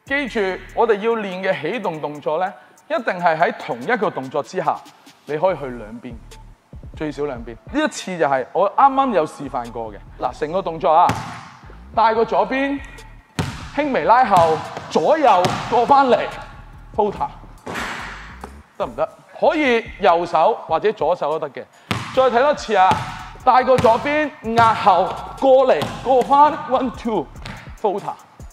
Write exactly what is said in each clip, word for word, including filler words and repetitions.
記住，我哋要練嘅起動動作咧，一定係喺同一個動作之下，你可以去兩邊，最少兩邊。呢一次就係我啱啱有示範過嘅。嗱，成個動作啊，帶個左邊，輕微拉後，左右過翻嚟 ，floater， 得唔得？可以右手或者左手都得嘅。再睇多次啊，帶個左邊，壓後過嚟，過翻 one two floater。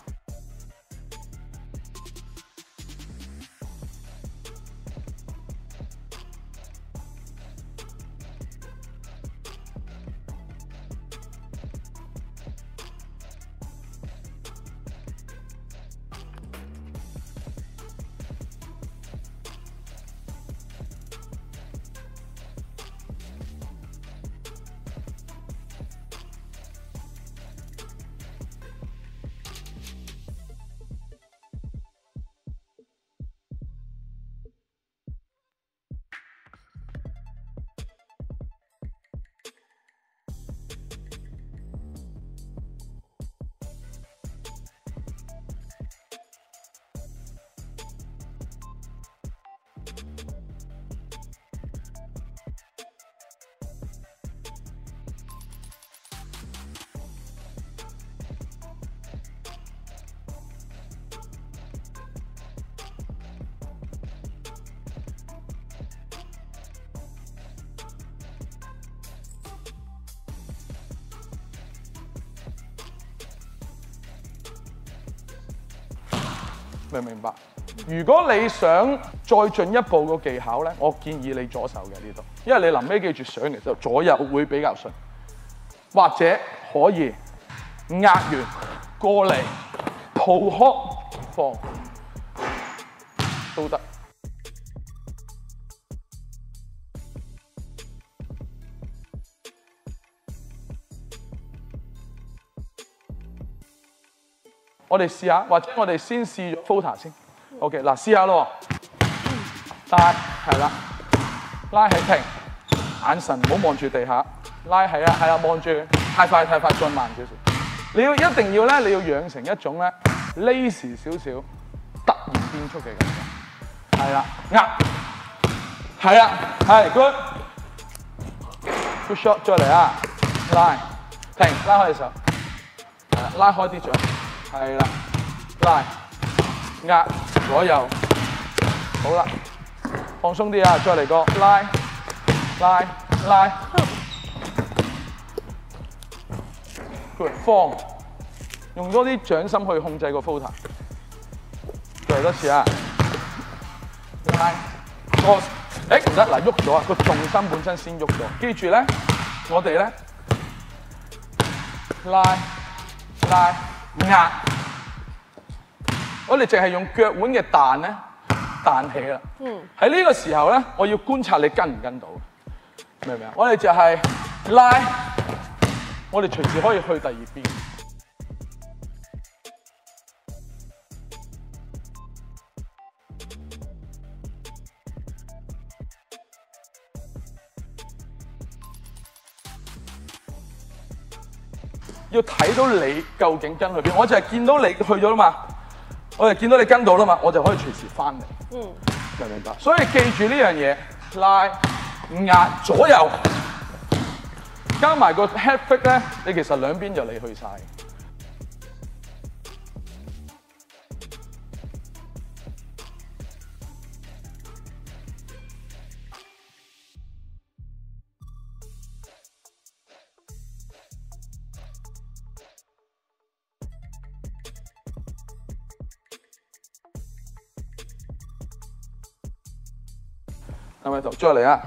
明唔明白？如果你想再進一步個技巧咧，我建議你左手嘅呢度，因為你臨尾記住上嘅時候左右會比較順，或者可以壓完過嚟抱殼放都得。我哋試下，或者我哋先試咗 floater 先。OK， 嗱試下咯。拉係啦，拉起停，眼神唔好望住地下。拉係啊係啊，望住太快太快，再慢少少。你要一定要咧，你要養成一種咧 lazy 少少，突然變速嘅感覺。係啦，壓係啊係 good good shot， 再嚟啊！拉停，拉開隻手，係啦，拉開啲掌。係啦，拉壓左右，好啦，放鬆啲啊！再嚟個拉拉拉 ，good 放，用多啲掌心去控制個 floater。再嚟多次啊！拉個，誒唔得嗱，喐咗啊！個重心本身先喐咗，記住咧，我哋咧拉拉。壓，我哋淨係用腳腕嘅彈咧，彈起啦。嗯。喺呢個時候咧，我要觀察你跟唔跟到，明唔明啊？我哋就係拉，我哋隨時可以去第二邊。要睇到你究竟跟去邊，我就係見到你去咗啦嘛，我就見到你跟到啦嘛，我就可以隨時翻嚟。嗯，明唔明白？所以記住呢樣嘢，拉、壓、左右，加埋個 head flick 咧，你其實兩邊就你去晒。係咪度？再嚟啊！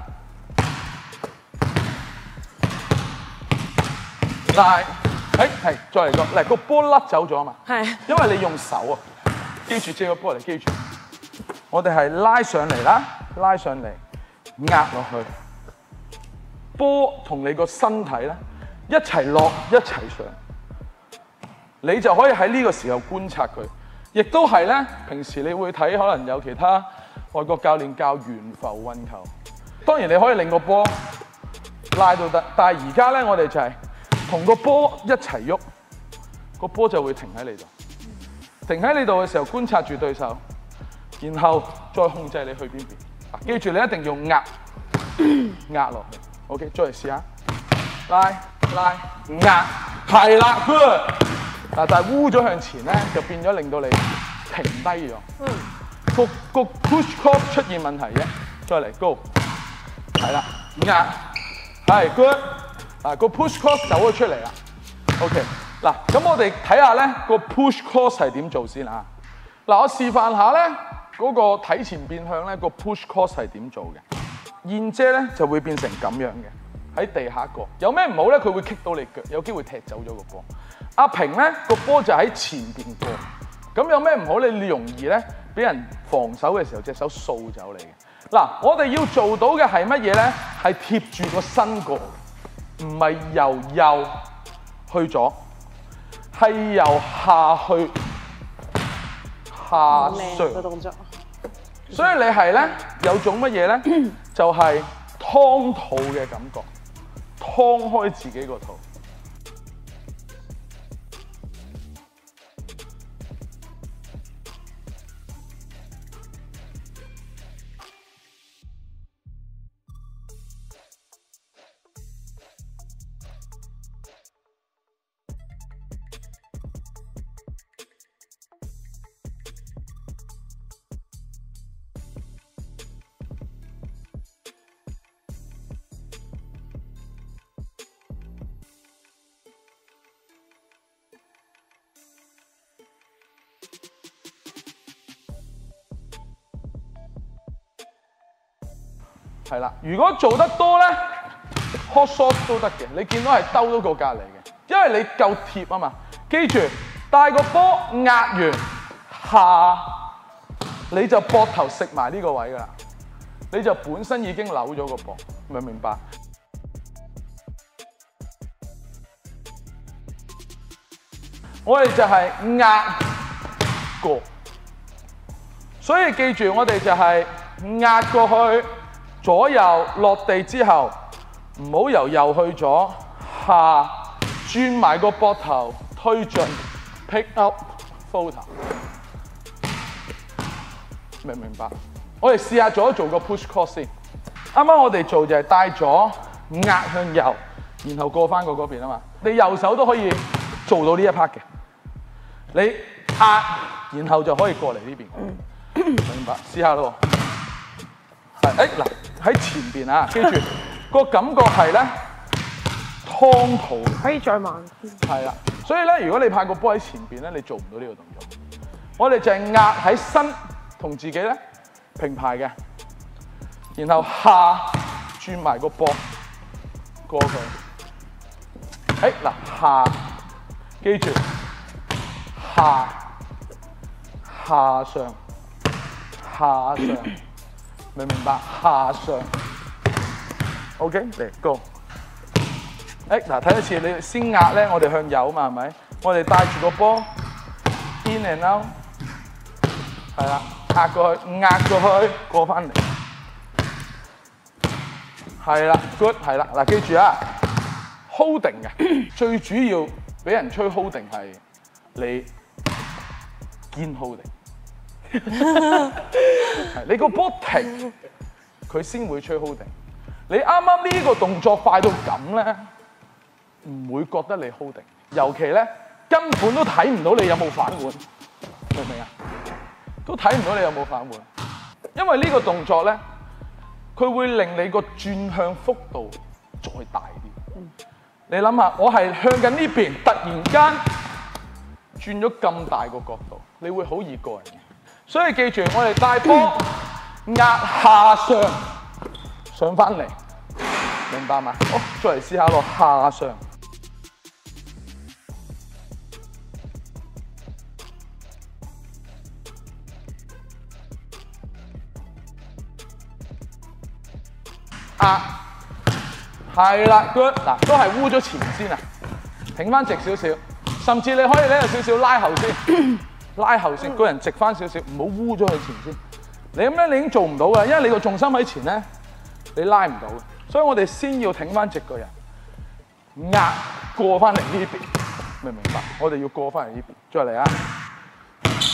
拉，誒係，再嚟個，嚟個波甩走咗啊嘛。係。因為你用手啊，記住借個波嚟，記住。我哋係拉上嚟啦，拉上嚟，壓落去。波同你個身體咧一齊落，一齊上。你就可以喺呢個時候觀察佢，亦都係咧。平時你會睇可能有其他外國教練教懸浮運球，當然你可以令個波拉到得，但係而家咧我哋就係同個波一齊喐，個波就會停喺你度。 停喺呢度嘅時候觀察住對手，然後再控制你去邊邊。嗱，記住你一定要壓壓落去。OK， 再嚟試下，拉拉壓，係啦 ，good。嗱，但係烏咗向前咧，就變咗令到你停低咗。嗯。個個 push cross 出現問題啫。再嚟 go， 係啦，壓，係 good。嗱，個 push cross 走咗出嚟啦。OK。嗱，咁我哋睇下咧個 push cross 係點做先啊！嗱，我示範下咧嗰個睇前變向咧個 push cross 係點做嘅。燕姐咧就會變成咁樣嘅，喺地下過。有咩唔好咧？佢會棘到你腳，有機會踢走咗個波。阿平咧個波就喺前邊過，咁有咩唔好咧？你容易咧俾人防守嘅時候隻手掃走你嘅。嗱，我哋要做到嘅係乜嘢咧？係貼住個身過，唔係由右去左。係由下去下上嘅動作，所以你係咧有種乜嘢咧？就係劏肚嘅感覺，劏開自己個肚。係啦，如果做得多咧 ，hot shot 都得嘅。你見到係兜到個隔離嘅，因為你夠貼啊嘛。記住，帶個波壓完下，你就膊頭食埋呢個位㗎啦。你就本身已經扭咗個膊，明唔明白？我哋就係壓過，所以記住我哋就係壓過去。左右落地之後，唔好由右去左，下轉埋個膊頭推進 ，pick up floater， 明唔明白？我哋試下做一做個 push cross 先。啱啱我哋做就係帶咗壓向右，然後過翻過嗰邊啊嘛。你右手都可以做到呢一 part 嘅。你壓，然後就可以過嚟呢邊。明白？試下咯。係，誒嗱。喺前邊啊，記住個感覺係咧劏肚，可以再慢啲。係啦，所以咧，如果你派個波喺前邊咧，你做唔到呢個動作。我哋就係壓喺身同自己咧平排嘅，然後下轉埋個波過去。誒嗱，下記住下下上下上。明唔明白？下上 ，OK， 嚟 go。誒嗱，睇一次，你先壓咧，我哋向右嘛，係咪？我哋帶住個波 in and out， 係啦，壓過去，壓過去，過翻嚟，係啦 ，good， 係啦。嗱，記住啊 ，holding 嘅，最主要俾人吹 holding 係你堅 holding。你個波停，佢先會吹 holding。你啱啱呢個動作快到咁咧，唔會覺得你 holding。尤其咧，根本都睇唔到你有冇反換，明唔明啊？都睇唔到你有冇反換，因為呢個動作咧，佢會令你個轉向幅度再大啲。你諗下，我係向緊呢邊，突然間轉咗咁大個角度，你會好易過人嘅。所以記住，我哋帶波壓下上上翻嚟，明白嘛？好，再嚟試下落下上。壓係啦 ，good 嗱，都係烏咗前先啊，挺翻直少少，甚至你可以咧有少少拉後先。拉後先，個人直翻少少，唔好污咗佢前先。你咁樣你已經做唔到㗎，因為你個重心喺前咧，你拉唔到嘅。所以我哋先要挺翻直個人，壓過翻嚟呢邊，明唔明白？我哋要過翻嚟呢邊，再嚟啊！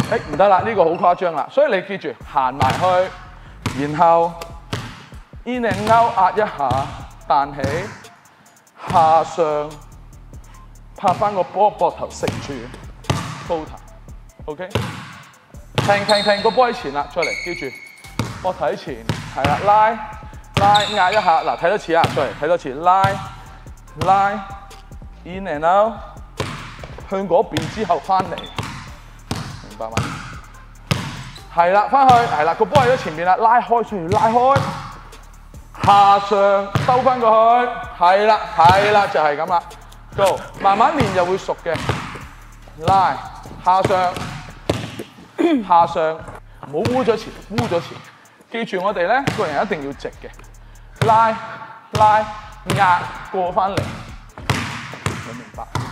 誒唔得啦，呢個好誇張啦，所以你記住行埋去，然後 in and out 壓一下，彈起，下上拍翻個波，膊頭食住 floater，OK， 停停停，個波喺前啦，再嚟，記住膊頭喺前，係啦，拉拉壓一下，嗱睇多次啊，再嚟睇多次，拉拉 in and out， 向嗰邊之後翻嚟。 明白嗎？係啦，翻去係啦，個波喺咗前面啦，拉開，需要拉開，下上兜翻過去，係啦，係啦，就係咁啦。Go， 慢慢練就會熟嘅。拉下上下上，唔好污咗前，污咗前。記住我哋咧個人一定要直嘅，拉拉壓過翻嚟，你明白？